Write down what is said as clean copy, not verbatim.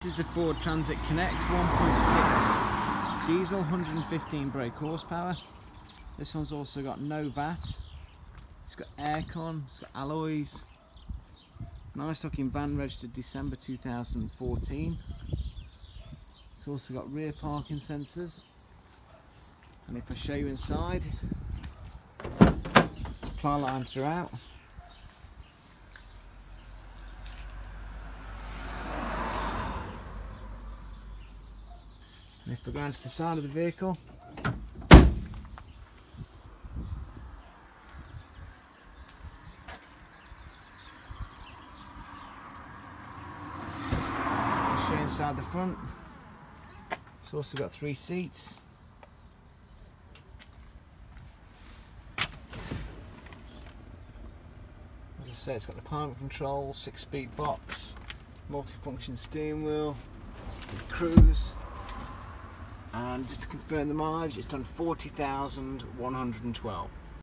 This is the Ford Transit Connect 1.6 diesel, 115 brake horsepower. This one's also got no VAT. It's got aircon, it's got alloys. Nice looking van, registered December 2014. It's also got rear parking sensors. And if I show you inside, it's ply line throughout. And if we go onto the side of the vehicle, I'll show you inside the front. It's also got 3 seats. As I say, it's got the climate control, 6-speed box, multi-function steering wheel, cruise. And just to confirm the mileage, it's done 40,112.